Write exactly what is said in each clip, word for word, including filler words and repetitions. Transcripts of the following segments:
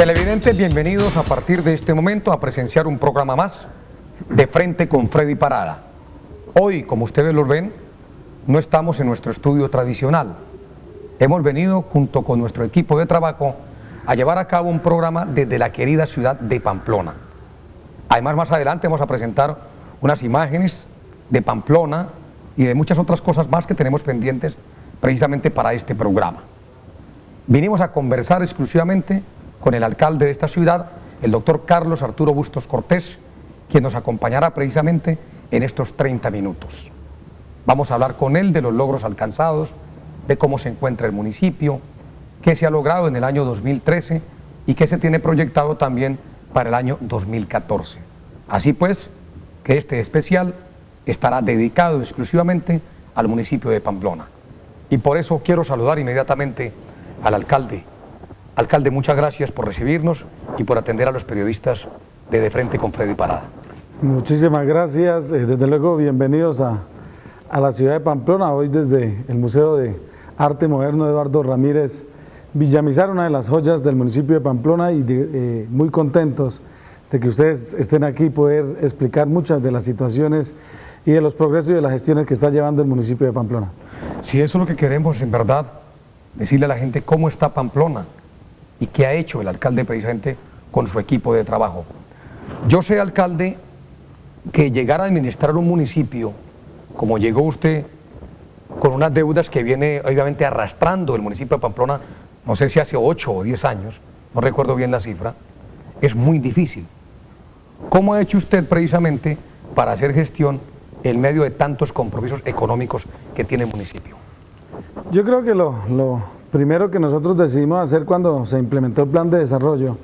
Televidentes, bienvenidos a partir de este momento a presenciar un programa más de Frente con Freddy Parada. Hoy, como ustedes lo ven, no estamos en nuestro estudio tradicional. Hemos venido junto con nuestro equipo de trabajo a llevar a cabo un programa desde la querida ciudad de Pamplona. Además, más adelante vamos a presentar unas imágenes de Pamplona y de muchas otras cosas más que tenemos pendientes precisamente para este programa. Vinimos a conversar exclusivamente con el alcalde de esta ciudad, el doctor Carlos Arturo Bustos Cortés, quien nos acompañará precisamente en estos treinta minutos. Vamos a hablar con él de los logros alcanzados, de cómo se encuentra el municipio, qué se ha logrado en el año dos mil trece y qué se tiene proyectado también para el año dos mil catorce. Así pues, que este especial estará dedicado exclusivamente al municipio de Pamplona. Y por eso quiero saludar inmediatamente al alcalde. Alcalde, muchas gracias por recibirnos y por atender a los periodistas de De Frente con Freddy Parada. Muchísimas gracias, desde luego bienvenidos a, a la ciudad de Pamplona, hoy desde el Museo de Arte Moderno Eduardo Ramírez Villamizar, una de las joyas del municipio de Pamplona, y de, eh, muy contentos de que ustedes estén aquí y poder explicar muchas de las situaciones y de los progresos y de las gestiones que está llevando el municipio de Pamplona. Sí, eso es lo que queremos, en verdad, decirle a la gente cómo está Pamplona y qué ha hecho el alcalde precisamente con su equipo de trabajo. Yo sé, alcalde, que llegar a administrar un municipio, como llegó usted, con unas deudas que viene obviamente arrastrando el municipio de Pamplona, no sé si hace ocho o diez años, no recuerdo bien la cifra, es muy difícil. ¿Cómo ha hecho usted precisamente para hacer gestión en medio de tantos compromisos económicos que tiene el municipio? Yo creo que lo, lo primero que nosotros decidimos hacer cuando se implementó el plan de desarrollo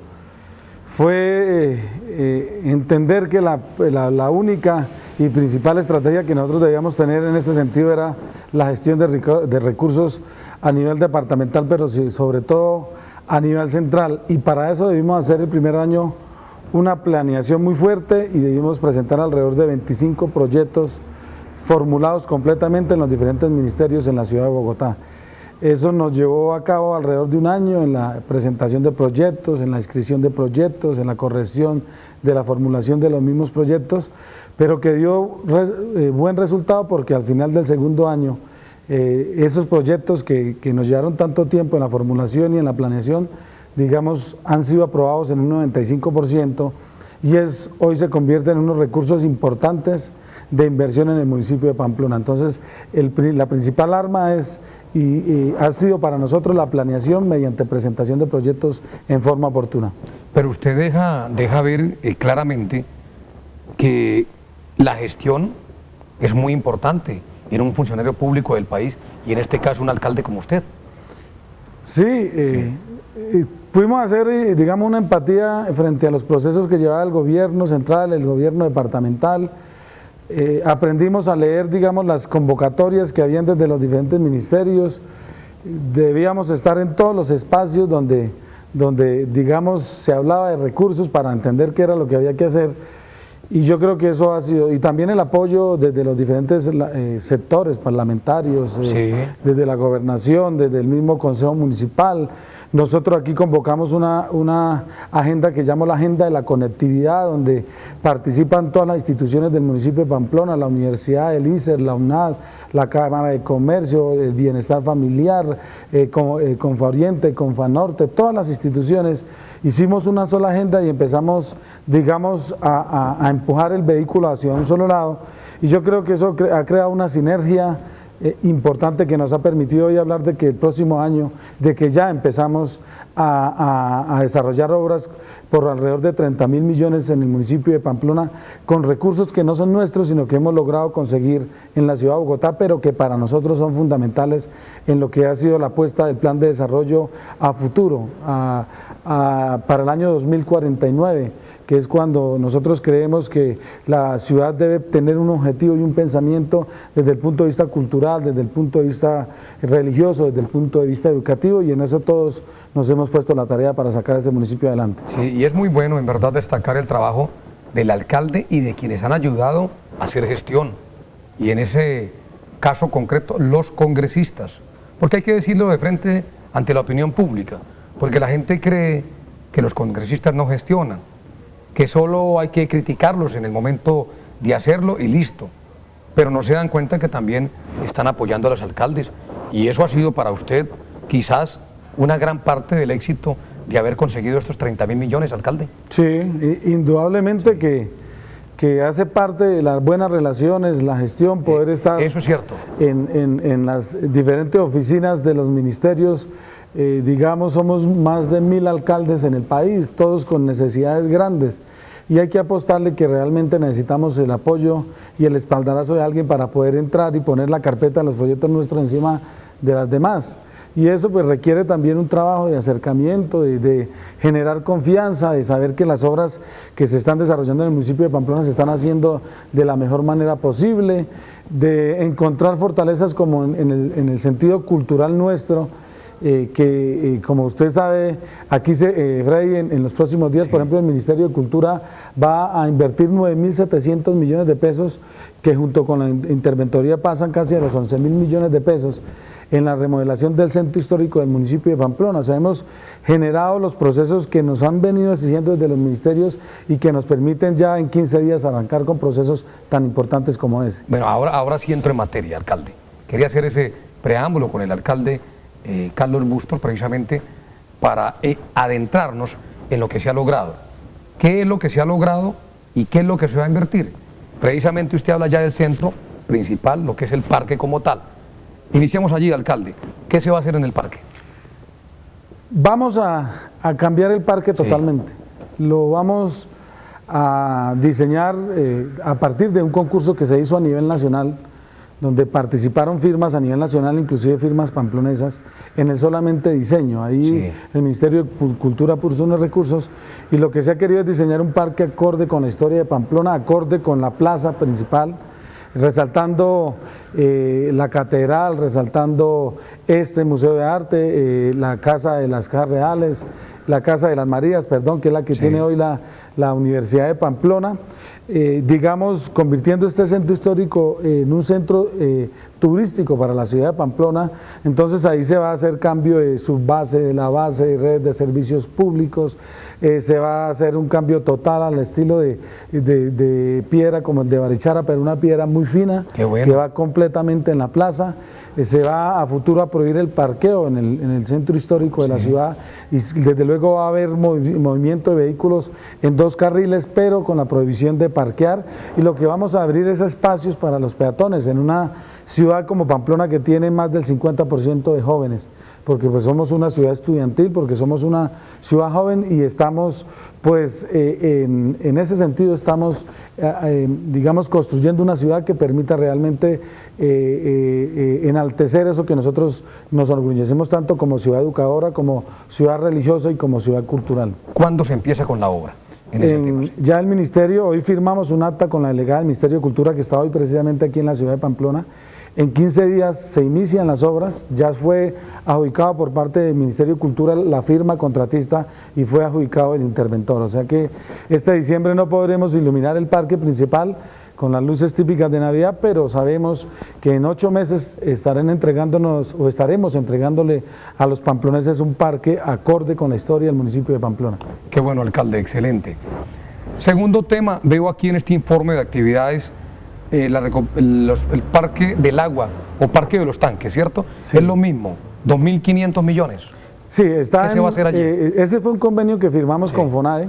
fue eh, eh, entender que la, la, la única y principal estrategia que nosotros debíamos tener en este sentido era la gestión de, de recursos a nivel departamental, pero sí, sobre todo a nivel central, y para eso debimos hacer el primer año una planeación muy fuerte y debimos presentar alrededor de veinticinco proyectos formulados completamente en los diferentes ministerios en la ciudad de Bogotá. Eso nos llevó a cabo alrededor de un año en la presentación de proyectos, en la inscripción de proyectos, en la corrección de la formulación de los mismos proyectos, pero que dio res, eh, buen resultado, porque al final del segundo año eh, esos proyectos que, que nos llevaron tanto tiempo en la formulación y en la planeación, digamos, han sido aprobados en un noventa y cinco por ciento, y es, hoy se convierten en unos recursos importantes de inversión en el municipio de Pamplona. Entonces, el, la principal arma es, y, y ha sido para nosotros la planeación mediante presentación de proyectos en forma oportuna. Pero usted deja, deja ver eh, claramente que la gestión es muy importante en un funcionario público del país, y en este caso un alcalde como usted. Sí, eh, sí. Pudimos hacer, digamos, una empatía frente a los procesos que llevaba el gobierno central, el gobierno departamental. Eh, aprendimos a leer, digamos, las convocatorias que habían desde los diferentes ministerios. Debíamos estar en todos los espacios donde, donde, digamos, se hablaba de recursos para entender qué era lo que había que hacer, y yo creo que eso ha sido, y también el apoyo desde los diferentes eh, sectores parlamentarios, eh, sí. desde la gobernación, desde el mismo Consejo Municipal. Nosotros aquí convocamos una, una agenda que llamo la Agenda de la Conectividad, donde participan todas las instituciones del municipio de Pamplona, la Universidad, el I C E R, la UNAD, la Cámara de Comercio, el Bienestar Familiar, eh, con, eh, Conforiente, Confanorte, todas las instituciones. Hicimos una sola agenda y empezamos, digamos, a, a, a empujar el vehículo hacia un solo lado, y yo creo que eso cre ha creado una sinergia Eh, importante que nos ha permitido hoy hablar de que el próximo año, de que ya empezamos a, a, a desarrollar obras por alrededor de treinta mil millones en el municipio de Pamplona, con recursos que no son nuestros, sino que hemos logrado conseguir en la ciudad de Bogotá, pero que para nosotros son fundamentales en lo que ha sido la apuesta del plan de desarrollo a futuro, a, a, para el año dos mil cuarenta y nueve, que es cuando nosotros creemos que la ciudad debe tener un objetivo y un pensamiento desde el punto de vista cultural, desde el punto de vista religioso, desde el punto de vista educativo, y en eso todos nos hemos puesto la tarea para sacar a este municipio adelante. Sí, y es muy bueno en verdad destacar el trabajo del alcalde y de quienes han ayudado a hacer gestión, y en ese caso concreto los congresistas, porque hay que decirlo de frente ante la opinión pública, porque la gente cree que los congresistas no gestionan, que solo hay que criticarlos en el momento de hacerlo y listo, pero no se dan cuenta que también están apoyando a los alcaldes, y eso ha sido para usted quizás una gran parte del éxito de haber conseguido estos treinta mil millones, alcalde. Sí, indudablemente sí. que, que hace parte de las buenas relaciones, la gestión, poder eh, estar eso es cierto. En, en, en las diferentes oficinas de los ministerios. Eh, digamos, somos más de mil alcaldes en el país, todos con necesidades grandes, y hay que apostarle que realmente necesitamos el apoyo y el espaldarazo de alguien para poder entrar y poner la carpeta de los proyectos nuestros encima de las demás. Y eso pues requiere también un trabajo de acercamiento, de, de generar confianza, de saber que las obras que se están desarrollando en el municipio de Pamplona se están haciendo de la mejor manera posible, de encontrar fortalezas como en, en, el, en el sentido cultural nuestro, eh, que eh, como usted sabe, aquí se, eh, Freddy, en, en los próximos días, sí. por ejemplo, el Ministerio de Cultura va a invertir nueve mil setecientos millones de pesos, que junto con la interventoría pasan casi a los once mil millones de pesos, en la remodelación del centro histórico del municipio de Pamplona. O sea, hemos generado los procesos que nos han venido exigiendo desde los ministerios y que nos permiten ya en quince días arrancar con procesos tan importantes como ese. Bueno, ahora, ahora sí entro en materia, alcalde. Quería hacer ese preámbulo con el alcalde eh, Carlos Bustos, precisamente para eh, adentrarnos en lo que se ha logrado. ¿Qué es lo que se ha logrado y qué es lo que se va a invertir? Precisamente usted habla ya del centro principal, lo que es el parque como tal. Iniciamos allí, alcalde. ¿Qué se va a hacer en el parque? Vamos a, a cambiar el parque totalmente. Sí. Lo vamos a diseñar eh, a partir de un concurso que se hizo a nivel nacional, donde participaron firmas a nivel nacional, inclusive firmas pamplonesas, en el solamente diseño. Ahí sí. el Ministerio de Cultura puso unos recursos y lo que se ha querido es diseñar un parque acorde con la historia de Pamplona, acorde con la plaza principal, resaltando eh, la catedral, resaltando este Museo de Arte, eh, la Casa de las Cajas Reales, la Casa de las Marías, perdón, que es la que sí. tiene hoy la, la Universidad de Pamplona, eh, digamos, convirtiendo este centro histórico en un centro eh, turístico para la ciudad de Pamplona. Entonces ahí se va a hacer cambio de subbase, de la base de redes de servicios públicos, eh, se va a hacer un cambio total al estilo de, de, de piedra como el de Barichara, pero una piedra muy fina, bueno. que va completamente en la plaza. Eh, se va a futuro a prohibir el parqueo en el, en el centro histórico de sí. la ciudad, y desde luego va a haber movi movimiento de vehículos en dos carriles, pero con la prohibición de parquear, y lo que vamos a abrir es espacios para los peatones en una ciudad como Pamplona, que tiene más del cincuenta por ciento de jóvenes, porque pues somos una ciudad estudiantil, porque somos una ciudad joven y estamos pues eh, en, en ese sentido estamos eh, eh, digamos construyendo una ciudad que permita realmente eh, eh, enaltecer eso que nosotros nos orgullecemos tanto como ciudad educadora, como ciudad religiosa y como ciudad cultural. ¿Cuándo se empieza con la obra? En ese en, ya el Ministerio, hoy firmamos un acta con la delegada del Ministerio de Cultura que está hoy precisamente aquí en la ciudad de Pamplona. En quince días se inician las obras, ya fue adjudicado por parte del Ministerio de Cultura la firma contratista y fue adjudicado el interventor. O sea que este diciembre no podremos iluminar el parque principal con las luces típicas de Navidad, pero sabemos que en ocho meses estarán entregándonos o estaremos entregándole a los pamploneses un parque acorde con la historia del municipio de Pamplona. Qué bueno, alcalde, excelente. Segundo tema, veo aquí en este informe de actividades Eh, la, el, los, el parque del agua o parque de los tanques, ¿cierto? Sí. Es lo mismo, dos mil quinientos millones. Sí, está ¿Qué en, se va a hacer allí? Eh, ese fue un convenio que firmamos sí. con FONADE,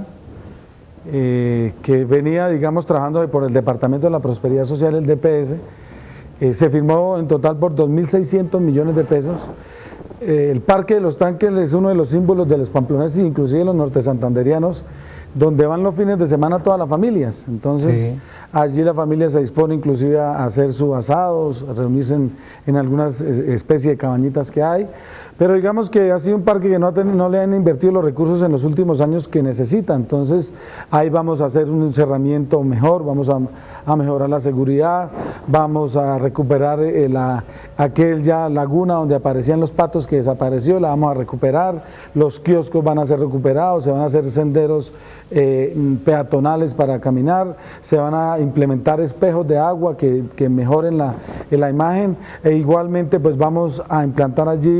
eh, que venía, digamos, trabajando por el Departamento de la Prosperidad Social, el D P S. Eh, se firmó en total por dos mil seiscientos millones de pesos. Eh, el parque de los tanques es uno de los símbolos de los pamploneses, inclusive de los nortesantanderianos, donde van los fines de semana todas las familias. Entonces sí. allí la familia se dispone inclusive a hacer sus asados, a reunirse en, en algunas especies de cabañitas que hay, pero digamos que ha sido un parque que no, ha tenido, no le han invertido los recursos en los últimos años que necesita. Entonces ahí vamos a hacer un encerramiento mejor, vamos a, a mejorar la seguridad, vamos a recuperar eh, la, aquel ya laguna donde aparecían los patos que desapareció, la vamos a recuperar, los kioscos van a ser recuperados, se van a hacer senderos Eh, peatonales para caminar, se van a implementar espejos de agua que, que mejoren la, la imagen, e igualmente pues vamos a implantar allí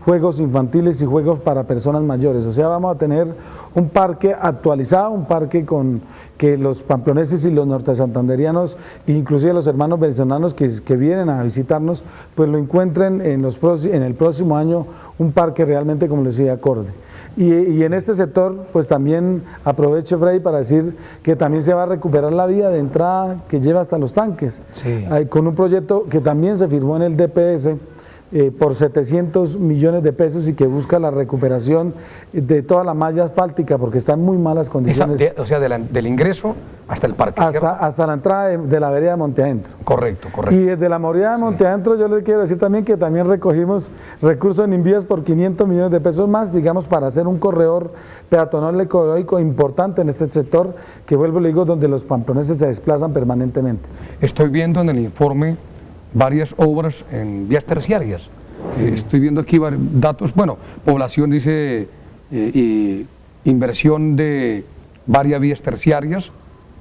juegos infantiles y juegos para personas mayores. O sea, vamos a tener un parque actualizado, un parque con que los pamploneses y los nortesantanderianos, inclusive los hermanos venezolanos que, que vienen a visitarnos, pues lo encuentren en, los, en el próximo año un parque realmente, como les decía, acorde. Y, y en este sector, pues también aprovecho, Freddy, para decir que también se va a recuperar la vía de entrada que lleva hasta los tanques, sí. Hay, con un proyecto que también se firmó en el D P S, Eh, por setecientos millones de pesos y que busca la recuperación de toda la malla asfáltica porque está en muy malas condiciones. Esa, de, o sea, de la, del ingreso hasta el parque. Hasta, hasta la entrada de, de la vereda de Monte Adentro. Correcto, correcto. Y desde la vereda de Monte Adentro yo les quiero decir también que también recogimos recursos en Invías por quinientos millones de pesos más, digamos, para hacer un corredor peatonal ecológico importante en este sector, que vuelvo y le digo, donde los pamploneses se desplazan permanentemente. Estoy viendo en el informe varias obras en vías terciarias. Sí. Eh, estoy viendo aquí datos, bueno, población dice eh, y inversión de varias vías terciarias,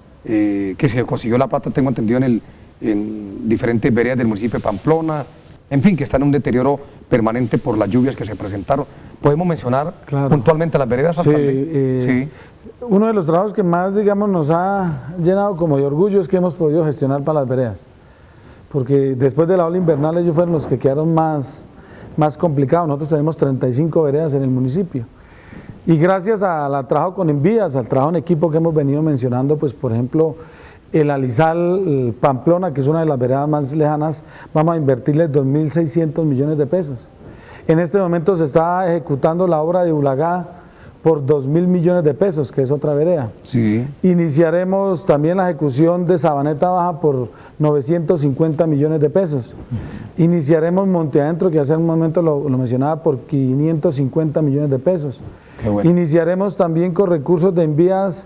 eh, que se consiguió la plata, tengo entendido, en, el, en diferentes veredas del municipio de Pamplona, en fin, que están en un deterioro permanente por las lluvias que se presentaron. ¿Podemos mencionar claro. puntualmente las veredas? Sí, eh, sí. Uno de los trabajos que más, digamos, nos ha llenado como de orgullo es que hemos podido gestionar para las veredas, porque después de la ola invernal ellos fueron los que quedaron más, más complicados. Nosotros tenemos treinta y cinco veredas en el municipio, y gracias al trabajo con Envías, al trabajo en equipo que hemos venido mencionando, pues por ejemplo, el Alizal el Pamplona, que es una de las veredas más lejanas, vamos a invertirle dos mil seiscientos millones de pesos. En este momento se está ejecutando la obra de Ulagá por dos mil millones de pesos, que es otra vereda. Sí. Iniciaremos también la ejecución de Sabaneta Baja por novecientos cincuenta millones de pesos. Iniciaremos Monte Adentro, que hace un momento lo, lo mencionaba, por quinientos cincuenta millones de pesos. Qué bueno. Iniciaremos también con recursos de Envías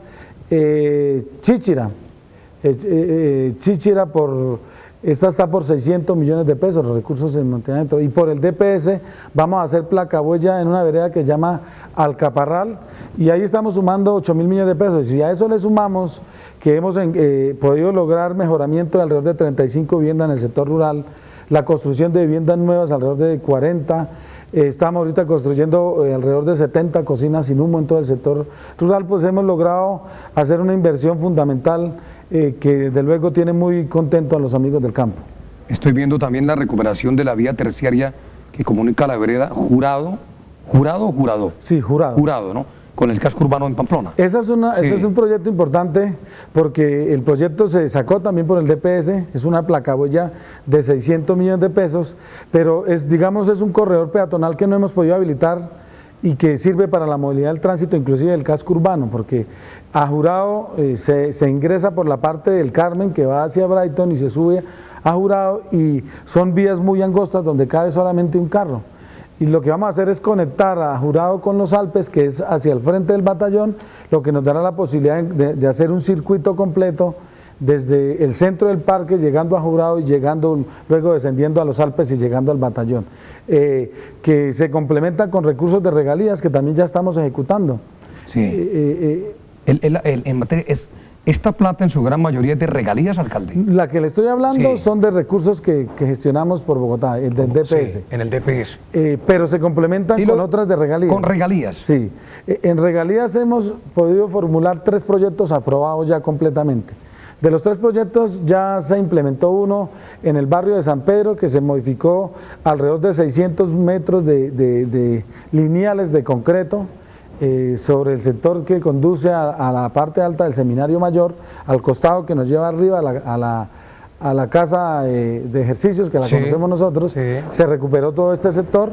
eh, Chíchira. Eh, eh, Chíchira por... Esta está por seiscientos millones de pesos, los recursos en Monte Adentro. Y por el D P S vamos a hacer placa huella en una vereda que se llama Alcaparral, y ahí estamos sumando ocho mil millones de pesos. Y si a eso le sumamos que hemos eh, podido lograr mejoramiento de alrededor de treinta y cinco viviendas en el sector rural, la construcción de viviendas nuevas alrededor de cuarenta, eh, estamos ahorita construyendo eh, alrededor de setenta cocinas sin humo en todo el sector rural, pues hemos logrado hacer una inversión fundamental Eh, que desde luego tiene muy contento a los amigos del campo. Estoy viendo también la recuperación de la vía terciaria que comunica la vereda Jurado, ¿Jurado o Jurado? Sí, Jurado. Jurado, ¿no? Con el casco urbano en Pamplona. Esa es una, sí. Ese es un proyecto importante porque el proyecto se sacó también por el D P S, es una placaboya de seiscientos millones de pesos, pero es, digamos, es un corredor peatonal que no hemos podido habilitar y que sirve para la movilidad del tránsito, inclusive del casco urbano, porque a Jurado eh, se, se ingresa por la parte del Carmen que va hacia Brighton y se sube a Jurado, y son vías muy angostas donde cabe solamente un carro. Y lo que vamos a hacer es conectar a Jurado con los Alpes, que es hacia el frente del batallón, lo que nos dará la posibilidad de, de hacer un circuito completo desde el centro del parque, llegando a Jurado y llegando, luego descendiendo a los Alpes y llegando al batallón, eh, que se complementan con recursos de regalías que también ya estamos ejecutando. Sí. Eh, eh, el, el, el, en materia, es, ¿esta plata en su gran mayoría es de regalías, alcalde? La que le estoy hablando sí. son de recursos que, que gestionamos por Bogotá, el del D P S. Sí, en el D P S. Eh, pero se complementan lo, con otras de regalías. ¿Con regalías? Sí. Eh, en regalías hemos podido formular tres proyectos aprobados ya completamente. De los tres proyectos ya se implementó uno en el barrio de San Pedro, que se modificó alrededor de seiscientos metros de, de, de lineales de concreto eh, sobre el sector que conduce a, a la parte alta del Seminario Mayor, al costado que nos lleva arriba a la, a la, a la casa eh, de ejercicios, que la sí, conocemos nosotros. Sí. Se recuperó todo este sector.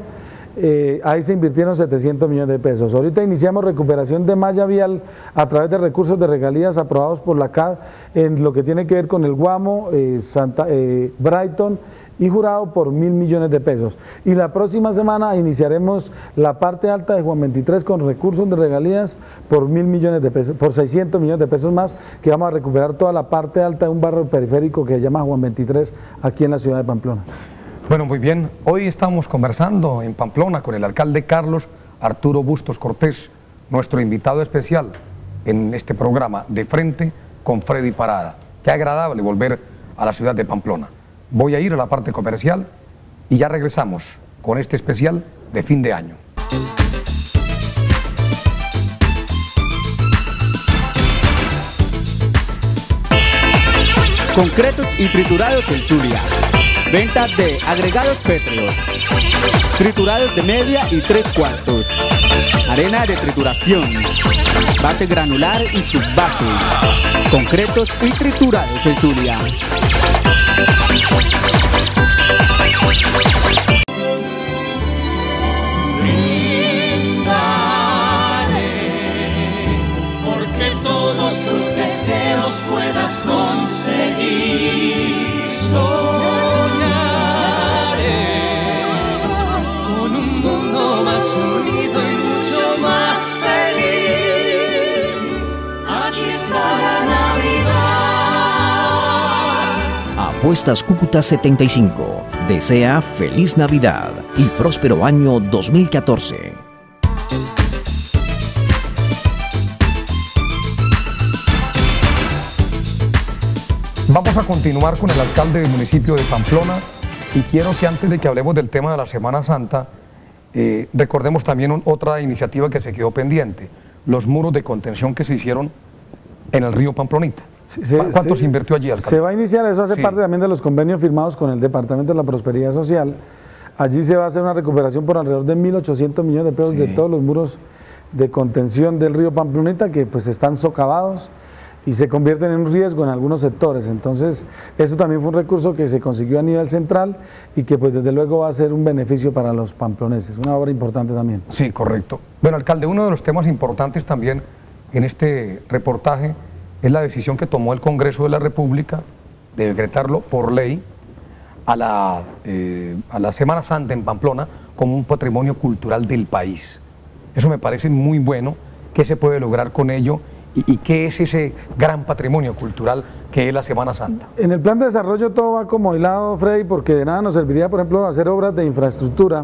Eh, ahí se invirtieron setecientos millones de pesos. Ahorita iniciamos recuperación de malla vial a través de recursos de regalías aprobados por la C A D en lo que tiene que ver con el Guamo, eh, Santa, eh, Brighton y Jurado por mil millones de pesos. Y la próxima semana iniciaremos la parte alta de Juan veintitrés con recursos de regalías por mil millones de pesos, por seiscientos millones de pesos más, que vamos a recuperar toda la parte alta de un barrio periférico que se llama Juan veintitrés aquí en la ciudad de Pamplona. Bueno, muy bien, hoy estamos conversando en Pamplona con el alcalde Carlos Arturo Bustos Cortés, nuestro invitado especial en este programa De Frente con Freddy Parada. Qué agradable volver a la ciudad de Pamplona. Voy a ir a la parte comercial y ya regresamos con este especial de fin de año. Concretos y triturados del Zulia. Venta de agregados pétreos, triturados de media y tres cuartos, arena de trituración, base granular y subbase. Concretos y triturados del Zulia. Porque todos tus deseos puedas conseguir. Soñaré con un mundo más unido y mucho más feliz. Aquí está la Navidad. Apuestas Cúcuta setenta y cinco desea feliz Navidad y próspero año dos mil catorce. Vamos a continuar con el alcalde del municipio de Pamplona y quiero que antes de que hablemos del tema de la Semana Santa, eh, recordemos también un, otra iniciativa que se quedó pendiente, los muros de contención que se hicieron en el río Pamplonita. Sí, se, ¿Cuánto se, se invirtió allí, alcalde? Se va a iniciar, eso hace Sí. parte también de los convenios firmados con el Departamento de la Prosperidad Social. Allí se va a hacer una recuperación por alrededor de mil ochocientos millones de pesos Sí. de todos los muros de contención del río Pamplonita que pues están socavados y se convierten en un riesgo en algunos sectores. Entonces, eso también fue un recurso que se consiguió a nivel central y que pues desde luego va a ser un beneficio para los pamploneses, una obra importante también. Sí, correcto. Bueno, alcalde, uno de los temas importantes también en este reportaje es la decisión que tomó el Congreso de la República de decretarlo por ley a la, eh, a la Semana Santa en Pamplona como un patrimonio cultural del país. Eso me parece muy bueno. ¿Qué se puede lograr con ello? ¿Y, y qué es ese gran patrimonio cultural que es la Semana Santa? En el plan de desarrollo todo va como hilado, Freddy, porque de nada nos serviría, por ejemplo, hacer obras de infraestructura,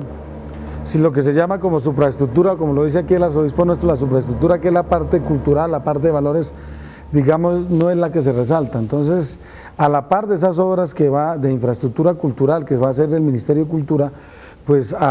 si lo que se llama como supraestructura, como lo dice aquí el arzobispo nuestro, la supraestructura, que es la parte cultural, la parte de valores, digamos, no es la que se resalta. Entonces, a la par de esas obras que va de infraestructura cultural, que va a hacer el Ministerio de Cultura, pues a,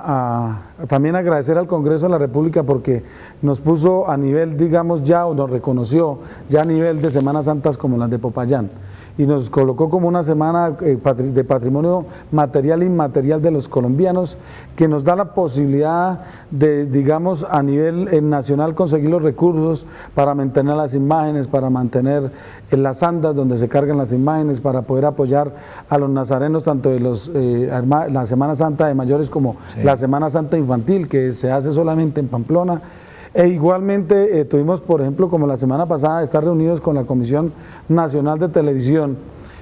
a, a, también agradecer al Congreso de la República porque nos puso a nivel, digamos ya, o nos reconoció ya a nivel de Semanas Santas como las de Popayán, y nos colocó como una semana eh, patri de patrimonio material e inmaterial de los colombianos, que nos da la posibilidad de, digamos, a nivel eh, nacional conseguir los recursos para mantener las imágenes, para mantener eh, las andas donde se cargan las imágenes, para poder apoyar a los nazarenos, tanto de los, eh, la Semana Santa de mayores como sí. la Semana Santa infantil, que se hace solamente en Pamplona. E igualmente eh, tuvimos, por ejemplo, como la semana pasada, estar reunidos con la Comisión Nacional de Televisión,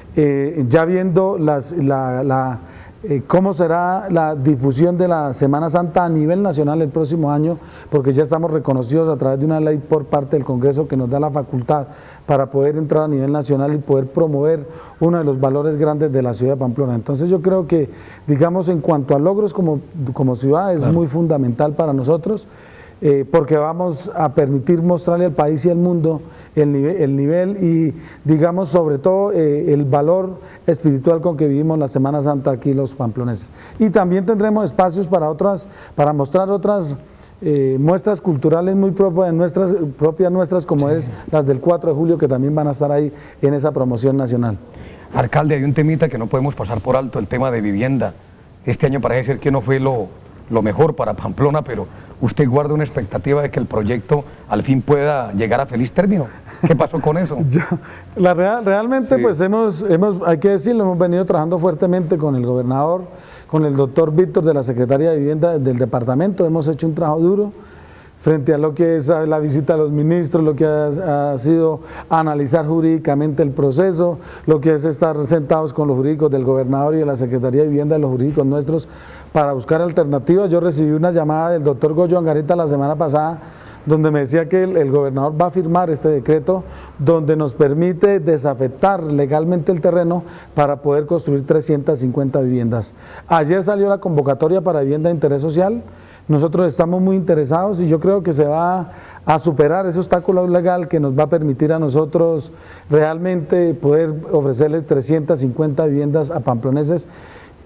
eh, ya viendo las, la, la, eh, cómo será la difusión de la Semana Santa a nivel nacional el próximo año, porque ya estamos reconocidos a través de una ley por parte del Congreso que nos da la facultad para poder entrar a nivel nacional y poder promover uno de los valores grandes de la ciudad de Pamplona. Entonces yo creo que, digamos, en cuanto a logros como, como ciudad, es claro. muy fundamental para nosotros. Eh, porque vamos a permitir mostrarle al país y al mundo el nivel, el nivel y, digamos, sobre todo eh, el valor espiritual con que vivimos la Semana Santa aquí los pamploneses. Y también tendremos espacios para otras, para mostrar otras eh, muestras culturales muy propias nuestras, propias nuestras, como sí. es las del cuatro de julio, que también van a estar ahí en esa promoción nacional. Alcalde, hay un temita que no podemos pasar por alto, el tema de vivienda. Este año parece ser que no fue lo, lo mejor para Pamplona, pero ¿usted guarda una expectativa de que el proyecto al fin pueda llegar a feliz término? ¿Qué pasó con eso? Yo, la real, realmente, sí. pues hemos, hemos, hay que decirlo, hemos venido trabajando fuertemente con el gobernador, con el doctor Víctor de la Secretaría de Vivienda del departamento. Hemos hecho un trabajo duro frente a lo que es la visita a los ministros, lo que ha, ha sido analizar jurídicamente el proceso, lo que es estar sentados con los jurídicos del gobernador y de la Secretaría de Vivienda, de los jurídicos nuestros, para buscar alternativas. Yo recibí una llamada del doctor Goyo Angarita la semana pasada, donde me decía que el, el gobernador va a firmar este decreto donde nos permite desafectar legalmente el terreno para poder construir trescientas cincuenta viviendas. Ayer salió la convocatoria para vivienda de interés social. Nosotros estamos muy interesados y yo creo que se va a superar ese obstáculo legal que nos va a permitir a nosotros realmente poder ofrecerles trescientas cincuenta viviendas a pamploneses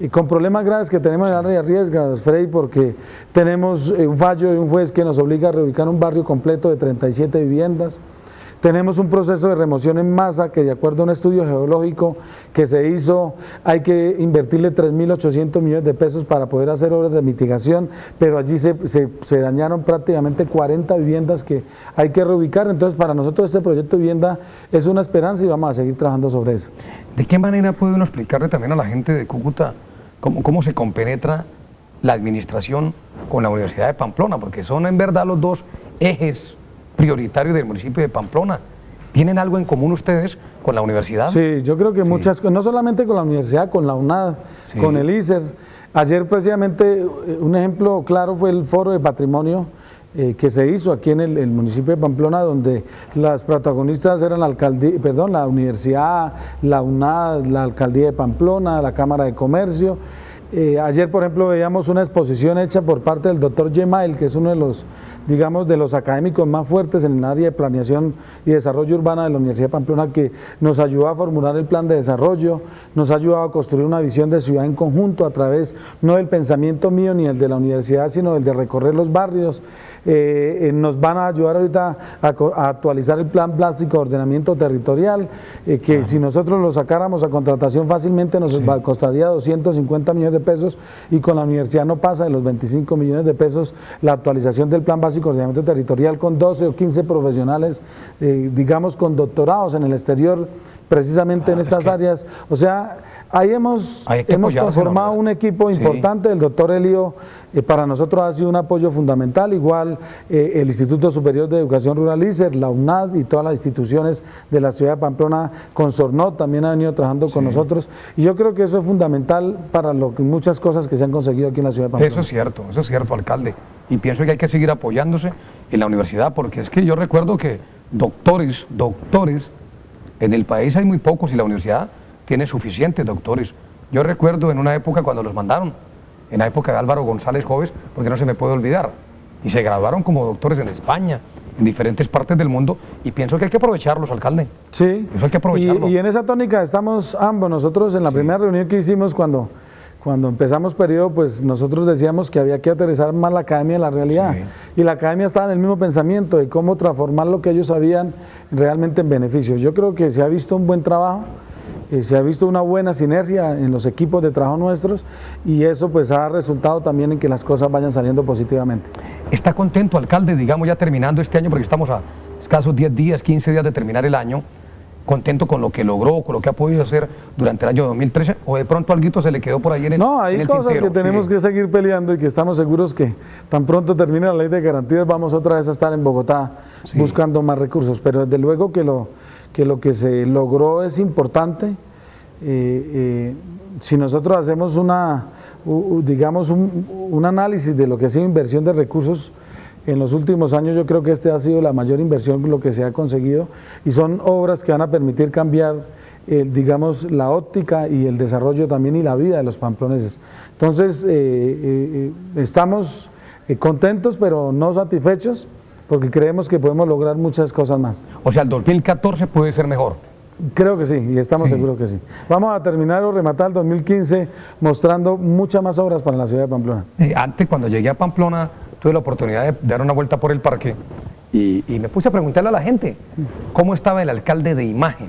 y con problemas graves que tenemos en el área de Riesgas, Freddy, porque tenemos eh, un fallo de un juez que nos obliga a reubicar un barrio completo de treinta y siete viviendas. Tenemos un proceso de remoción en masa que, de acuerdo a un estudio geológico que se hizo, hay que invertirle tres mil ochocientos millones de pesos para poder hacer obras de mitigación, pero allí se, se, se dañaron prácticamente cuarenta viviendas que hay que reubicar. Entonces, para nosotros este proyecto de vivienda es una esperanza y vamos a seguir trabajando sobre eso. ¿De qué manera puede uno explicarle también a la gente de Cúcuta cómo, cómo se compenetra la administración con la Universidad de Pamplona? Porque son en verdad los dos ejes prioritarios del municipio de Pamplona. ¿Tienen algo en común ustedes con la universidad? Sí, yo creo que Sí. muchas cosas, no solamente con la universidad, con la UNAD, Sí. con el I C E R. Ayer precisamente un ejemplo claro fue el foro de patrimonio eh, que se hizo aquí en el, el municipio de Pamplona, donde las protagonistas eran la alcaldía, perdón, la universidad, la UNAD, la alcaldía de Pamplona, la Cámara de Comercio. Eh, ayer, por ejemplo, veíamos una exposición hecha por parte del doctor Gemail, que es uno de los, digamos, de los académicos más fuertes en el área de planeación y desarrollo urbana de la Universidad de Pamplona, que nos ayudó a formular el plan de desarrollo, nos ha ayudado a construir una visión de ciudad en conjunto a través, no del pensamiento mío ni el de la universidad, sino el de recorrer los barrios. Eh, eh, nos van a ayudar ahorita a, a actualizar el plan plástico de ordenamiento territorial, eh, que Ajá. si nosotros lo sacáramos a contratación fácilmente nos sí. costaría doscientos cincuenta millones de pesos, y con la universidad no pasa de los veinticinco millones de pesos la actualización del plan básico de ordenamiento territorial, con doce o quince profesionales, eh, digamos, con doctorados en el exterior, precisamente ah, en estas es que... áreas. O sea, ahí hemos, hemos conformado un equipo importante. Sí. El doctor Elio eh, para nosotros ha sido un apoyo fundamental, igual eh, el Instituto Superior de Educación Rural I C E R, la UNAD y todas las instituciones de la ciudad de Pamplona, con Sornot también ha venido trabajando sí. con nosotros, y yo creo que eso es fundamental para lo que, muchas cosas que se han conseguido aquí en la ciudad de Pamplona. Eso es cierto, eso es cierto, alcalde, y pienso que hay que seguir apoyándose en la universidad, porque es que yo recuerdo que doctores, doctores, en el país hay muy pocos y la universidad tiene suficientes doctores. Yo recuerdo en una época cuando los mandaron, en la época de Álvaro González Jóvenes, porque no se me puede olvidar, y se graduaron como doctores en España, en diferentes partes del mundo, y pienso que hay que aprovecharlos, alcalde. Sí, eso hay que aprovecharlo. Y, y en esa tónica estamos ambos. Nosotros en la sí. primera reunión que hicimos cuando, cuando empezamos periodo, pues nosotros decíamos que había que aterrizar más la academia en la realidad, sí. y la academia estaba en el mismo pensamiento de cómo transformar lo que ellos sabían realmente en beneficios. Yo creo que se ha visto un buen trabajo, Eh, se ha visto una buena sinergia en los equipos de trabajo nuestros, y eso pues ha resultado también en que las cosas vayan saliendo positivamente. ¿Está contento, alcalde, digamos ya terminando este año, porque estamos a escasos diez días, quince días de terminar el año, contento con lo que logró, con lo que ha podido hacer durante el año dos mil trece, o de pronto algo se le quedó por ahí en el No, hay en el cosas tintero? que tenemos sí. que seguir peleando, y que estamos seguros que tan pronto termine la ley de garantías vamos otra vez a estar en Bogotá sí. buscando más recursos, pero desde luego que lo que lo que se logró es importante. Eh, eh, si nosotros hacemos una, uh, digamos un, un análisis de lo que ha sido inversión de recursos en los últimos años, yo creo que este ha sido la mayor inversión lo que se ha conseguido, y son obras que van a permitir cambiar eh, digamos la óptica y el desarrollo también y la vida de los pamploneses. Entonces eh, eh, estamos eh, contentos pero no satisfechos, porque creemos que podemos lograr muchas cosas más. O sea, el dos mil catorce puede ser mejor. Creo que sí, y estamos sí. seguros que sí. Vamos a terminar o rematar el dos mil quince mostrando muchas más obras para la ciudad de Pamplona. Eh, antes, cuando llegué a Pamplona, tuve la oportunidad de dar una vuelta por el parque y, y me puse a preguntarle a la gente cómo estaba el alcalde de imagen.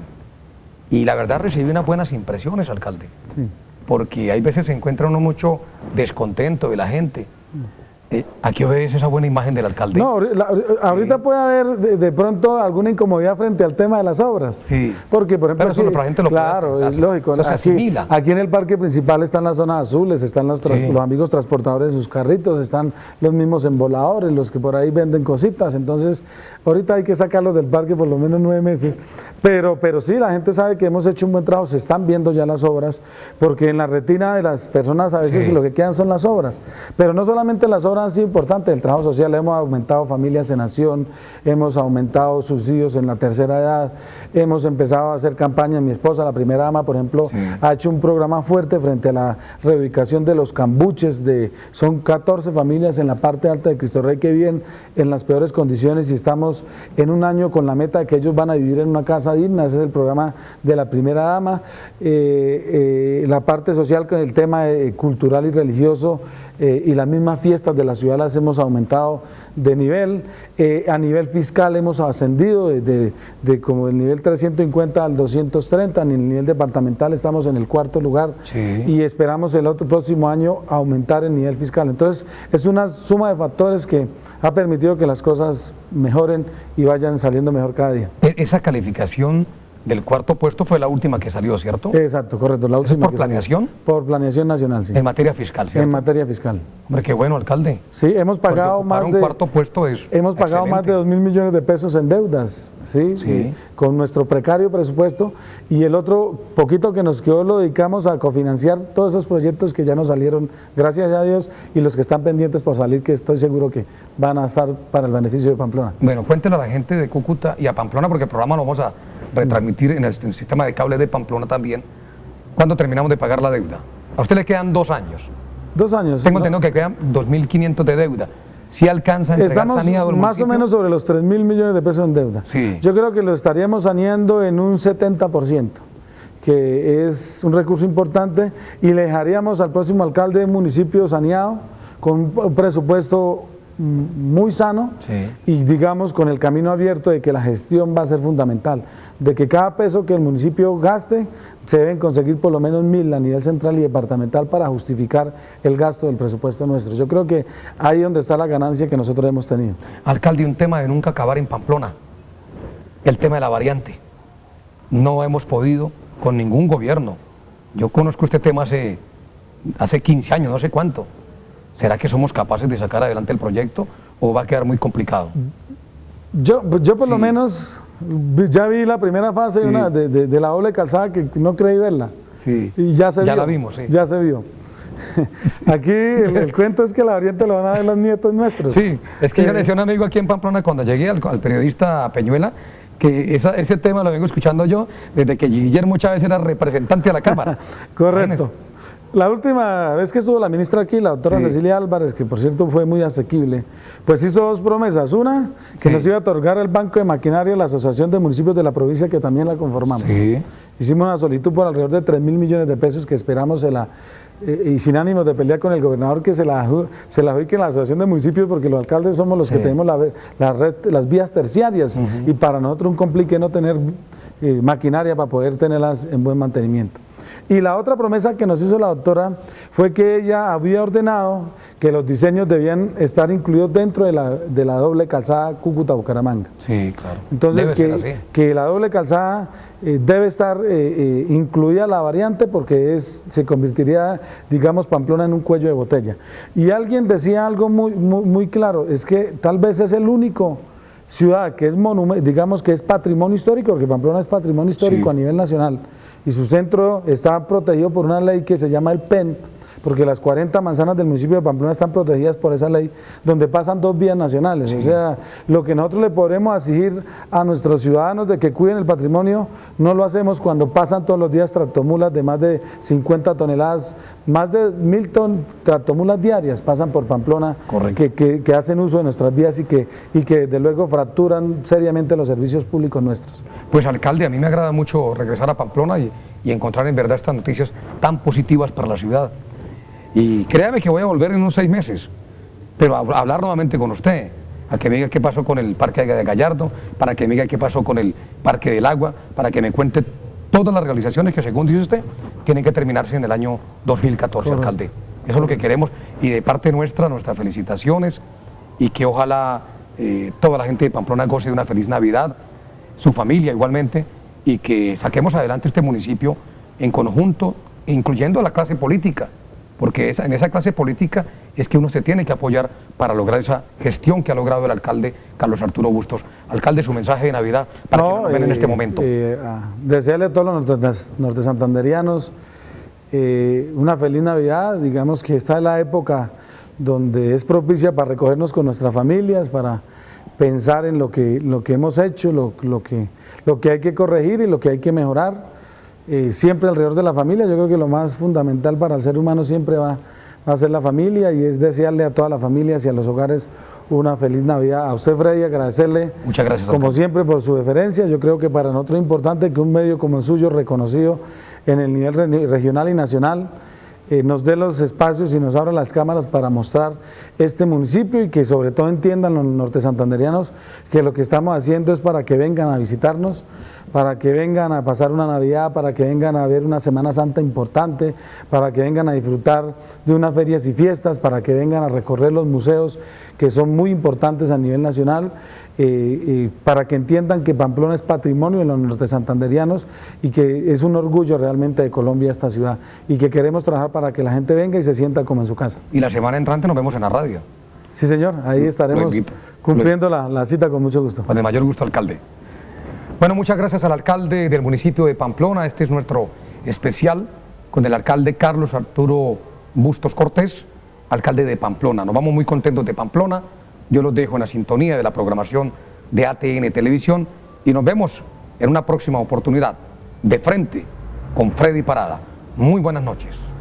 Y la verdad recibí unas buenas impresiones, alcalde. Sí. Porque hay veces se encuentra uno mucho descontento de la gente. Eh, ¿A qué obedece esa buena imagen del alcalde? No, la, ahorita sí. puede haber de, de pronto alguna incomodidad frente al tema de las obras. Sí. Porque, por ejemplo, pero aquí, la gente lo claro, puede, es lógico. Se aquí, aquí en el parque principal están las zonas azules, están los, sí. los amigos transportadores de sus carritos, están los mismos emboladores, los que por ahí venden cositas. Entonces, ahorita hay que sacarlos del parque por lo menos nueve meses. Pero, pero sí, la gente sabe que hemos hecho un buen trabajo, se están viendo ya las obras, porque en la retina de las personas a veces sí. lo que quedan son las obras. Pero no solamente las obras han sido importantes. El trabajo social, hemos aumentado familias en acción, hemos aumentado subsidios en la tercera edad, hemos empezado a hacer campañas. Mi esposa, la primera dama, por ejemplo, sí. ha hecho un programa fuerte frente a la reubicación de los cambuches. De, son catorce familias en la parte alta de Cristo Rey que viven en las peores condiciones y estamos en un año con la meta de que ellos van a vivir en una casa digna. Ese es el programa de la primera dama. Eh, eh, la parte social con el tema eh, cultural y religioso eh, y las mismas fiestas de la ciudad las hemos aumentado de nivel. Eh, a nivel fiscal hemos ascendido de, de, de como el nivel trescientos cincuenta al doscientos treinta, en el nivel departamental estamos en el cuarto lugar sí. y esperamos el otro próximo año aumentar el nivel fiscal. Entonces es una suma de factores que ha permitido que las cosas mejoren y vayan saliendo mejor cada día. Esa calificación del cuarto puesto fue la última que salió, ¿cierto? Exacto, correcto. La última ¿Es por que planeación? Salió. Por planeación nacional, sí. En materia fiscal, ¿cierto? En materia fiscal. Hombre, qué bueno, alcalde. Sí, hemos pagado más de... un cuarto puesto es Hemos pagado excelente. más de dos mil millones de pesos en deudas, ¿sí? Sí. Y con nuestro precario presupuesto, y el otro poquito que nos quedó lo dedicamos a cofinanciar todos esos proyectos que ya nos salieron, gracias a Dios, y los que están pendientes por salir, que estoy seguro que van a estar para el beneficio de Pamplona. Bueno, cuéntenle a la gente de Cúcuta y a Pamplona, porque el programa lo vamos a retransmitir en el, en el sistema de cable de Pamplona también, cuando terminamos de pagar la deuda. A usted le quedan dos años. Dos años. Tengo ¿no? entendido que quedan dos mil quinientos de deuda. ¿Sí alcanza a entregar Estamos saneado el más municipio? o menos sobre los tres mil millones de pesos en deuda. Sí. Yo creo que lo estaríamos saneando en un setenta por ciento, que es un recurso importante, y le dejaríamos al próximo alcalde de municipio saneado, con un presupuesto muy sano sí. y digamos con el camino abierto de que la gestión va a ser fundamental, de que cada peso que el municipio gaste se deben conseguir por lo menos mil a nivel central y departamental para justificar el gasto del presupuesto nuestro. Yo creo que ahí es donde está la ganancia que nosotros hemos tenido. Alcalde, un tema de nunca acabar en Pamplona, el tema de la variante. No hemos podido con ningún gobierno. Yo conozco este tema hace, hace quince años, no sé cuánto. ¿Será que somos capaces de sacar adelante el proyecto o va a quedar muy complicado? Yo, yo por sí. lo menos ya vi la primera fase sí. una, de, de, de la doble calzada que no creí verla. Sí. Y ya se ya vio. la vimos, sí. Ya se vio. Aquí el, el cuento es que la variante lo van a ver los nietos nuestros. Sí, es que eh, yo le decía a un amigo aquí en Pamplona cuando llegué al, al periodista Peñuela, que esa, ese tema lo vengo escuchando yo desde que Guillermo Chávez era representante a la Cámara. Correcto. La última vez que estuvo la ministra aquí, la doctora sí. Cecilia Álvarez, que por cierto fue muy asequible, pues hizo dos promesas. Una, que sí. nos iba a otorgar el Banco de Maquinaria a la Asociación de Municipios de la provincia, que también la conformamos. Sí. Hicimos una solicitud por alrededor de tres mil millones de pesos que esperamos se la, eh, y sin ánimos de pelear con el gobernador, que se la, se la adjudique en la Asociación de Municipios, porque los alcaldes somos los sí. que tenemos la, la red, las vías terciarias, uh-huh. y para nosotros un complique no tener eh, maquinaria para poder tenerlas en buen mantenimiento. Y la otra promesa que nos hizo la doctora fue que ella había ordenado que los diseños debían estar incluidos dentro de la, de la doble calzada Cúcuta-Bucaramanga. Sí, claro. Entonces, que, que la doble calzada eh, debe estar eh, eh, incluida la variante, porque es, se convertiría, digamos, Pamplona en un cuello de botella. Y alguien decía algo muy, muy, muy claro, es que tal vez es el único ciudad que es monumento, digamos que es patrimonio histórico, porque Pamplona es patrimonio histórico sí. a nivel nacional, y su centro está protegido por una ley que se llama el P E N, porque las cuarenta manzanas del municipio de Pamplona están protegidas por esa ley, donde pasan dos vías nacionales. Sí. O sea, lo que nosotros le podremos exigir a nuestros ciudadanos de que cuiden el patrimonio, no lo hacemos cuando pasan todos los días tractomulas de más de cincuenta toneladas, más de mil ton, tractomulas diarias pasan por Pamplona, que, que, que hacen uso de nuestras vías y que, y que de luego fracturan seriamente los servicios públicos nuestros. Pues alcalde, a mí me agrada mucho regresar a Pamplona y, y encontrar en verdad estas noticias tan positivas para la ciudad. Y créame que voy a volver en unos seis meses, pero a, a hablar nuevamente con usted, a que me diga qué pasó con el Parque de Gallardo, para que me diga qué pasó con el Parque del Agua, para que me cuente todas las realizaciones que, según dice usted, tienen que terminarse en el año dos mil catorce, correcto. Alcalde. Eso es lo que queremos, y de parte nuestra, nuestras felicitaciones, y que ojalá eh, toda la gente de Pamplona goce de una feliz Navidad, su familia igualmente, y que saquemos adelante este municipio en conjunto, incluyendo a la clase política, porque esa, en esa clase política es que uno se tiene que apoyar para lograr esa gestión que ha logrado el alcalde Carlos Arturo Bustos. Alcalde, su mensaje de Navidad para no, que nos ven eh, en este momento. Eh, desearle a todos los nortesantanderianos eh, una feliz Navidad. Digamos que esta es la época donde es propicia para recogernos con nuestras familias, para pensar en lo que, lo que hemos hecho, lo, lo, que, lo que hay que corregir y lo que hay que mejorar, eh, siempre alrededor de la familia. Yo creo que lo más fundamental para el ser humano siempre va, va a ser la familia, y es desearle a todas las familias y a los hogares una feliz Navidad. A usted, Freddy, agradecerle, muchas gracias, como alcalde, siempre, por su deferencia. Yo creo que para nosotros es importante que un medio como el suyo, reconocido en el nivel re regional y nacional, eh, nos dé los espacios y nos abra las cámaras para mostrar este municipio, y que sobre todo entiendan los norte santanderianos que lo que estamos haciendo es para que vengan a visitarnos, para que vengan a pasar una Navidad, para que vengan a ver una Semana Santa importante, para que vengan a disfrutar de unas ferias y fiestas, para que vengan a recorrer los museos que son muy importantes a nivel nacional, eh, eh, para que entiendan que Pamplona es patrimonio de los norte santanderianos y que es un orgullo realmente de Colombia esta ciudad, y que queremos trabajar para que la gente venga y se sienta como en su casa. Y la semana entrante nos vemos en la radio. Sí, señor, ahí estaremos cumpliendo la, la cita con mucho gusto. Con el mayor gusto, alcalde. Bueno, muchas gracias al alcalde del municipio de Pamplona. Este es nuestro especial con el alcalde Carlos Arturo Bustos Cortés, alcalde de Pamplona. Nos vamos muy contentos de Pamplona. Yo los dejo en la sintonía de la programación de A T N Televisión, y nos vemos en una próxima oportunidad de frente con Freddy Parada. Muy buenas noches.